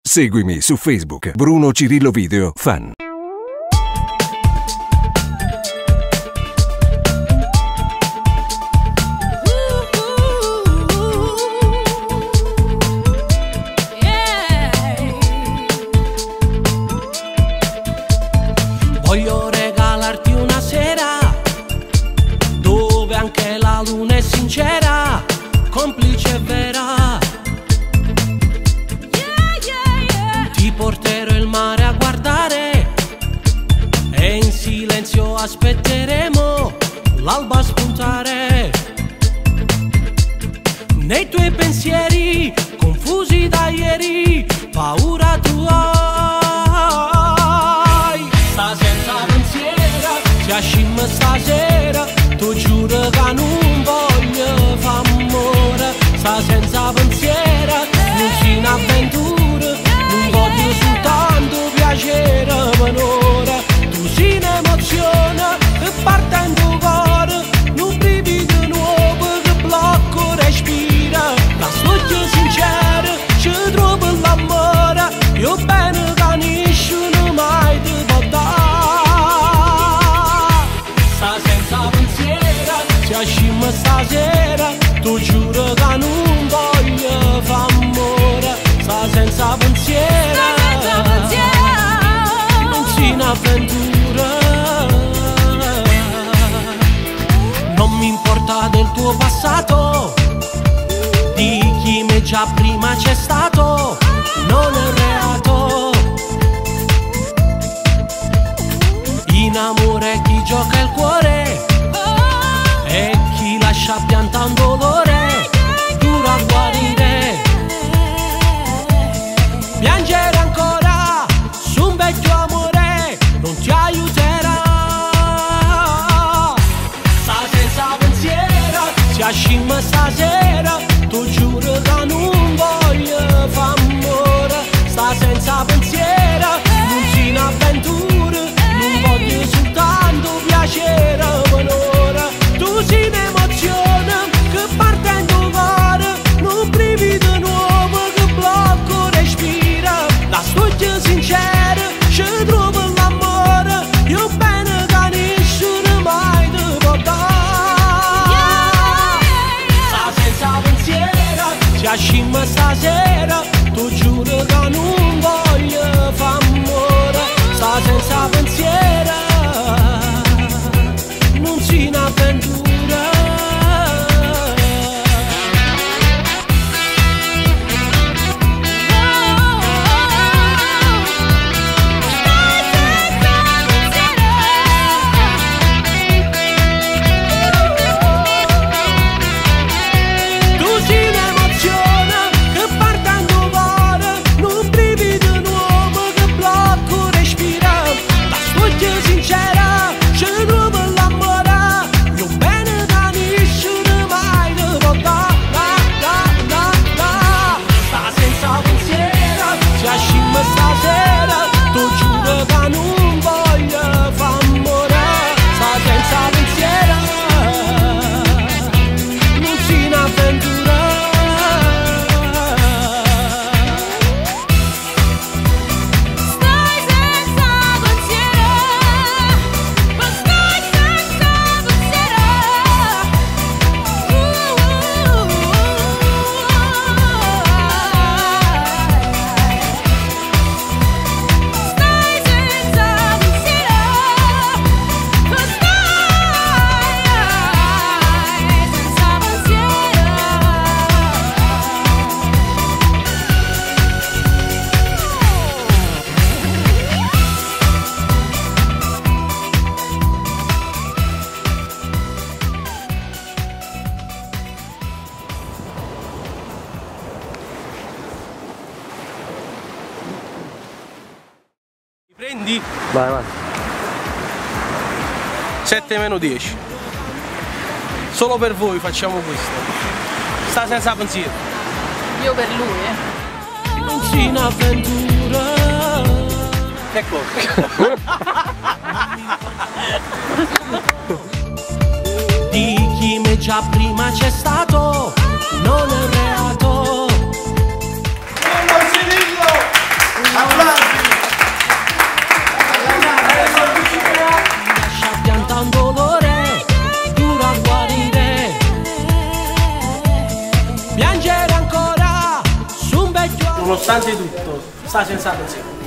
Seguimi su Facebook, Bruno Cirillo Video Fan. Voglio regalarti una sera dove anche la luna è sincera, complice e vera. Ti porterò il mare a guardare e in silenzio aspetteremo l'alba spuntare. Nei tuoi pensieri confusi da ieri, paura tu hai. Sta senza pensiero, si ascimma stasera, tu giuro che non voglio fa amore. Sta senza pensiero, non si in avventura, non voglio soltanto piacere menore. Tu si in emozione e partendo cuore, non brivido nuovo che blocco respira. La storia sincera ci trovo l'amore, io bene che nessuno mai ti può dare. Sta senza pensiero, si ascimma stasera, tu giuro che non voglio fa amore. Sta senza pensiero, non si in avventura. Non mi importa del tuo passato, di chi me già prima c'è stato, non è reato. In amore chi gioca il cuore e chi lascia piantando dolore, dura a guarire. Piangere ancora su un vecchio amore non ti aiuterà. Sta senza pensiero, si ascimma stasera, tu giuro che non voglio fa amore. Sta senza pensiero, non si in avventura, non voglio soltanto piacere menore. Tu si in emozione che partendo cuore, non brivido nuovo che blocco respira. La storia sincera ci trovo l'amore, io bene che nessuno mai ti può dare. Sta senza pensiero, si ascimma stasera, tu giuro che non voglio fa amore. Sta senza pensiero, non si in avventura. Tu si in emozione che partendo cuore, non brivido nuovo che blocco respira. La storia sincera ci trovo l'amore, io bene da nessuno mai ti può dare. Sta senza pensiero, si ascimma stasera, tu giuro che non voglio fa amore. Sta senza pensiero, non si in avventura. Stai senza pensiero, ma stai senza pensiero. Stai senza pensiero, ma stai senza Prendi? Vai, vai. 7 meno 10. Solo per voi facciamo questo. Sta senza pensiero. Io per lui, Non si in avventura. Ecco. Di chi me già prima c'è stato, non è reato. Bruno Cirillo! nonostante tutto, sta senza pensiero.